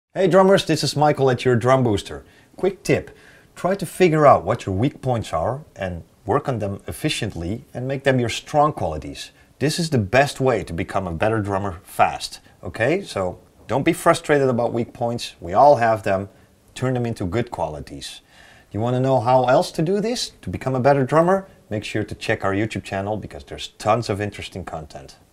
Hey drummers, this is Michael at your Drum Booster. Quick tip, try to figure out what your weak points are and work on them efficiently and make them your strong qualities. This is the best way to become a better drummer fast. Okay, so don't be frustrated about weak points, we all have them. Turn them into good qualities. You want to know how else to do this, to become a better drummer? Make sure to check our YouTube channel because there's tons of interesting content.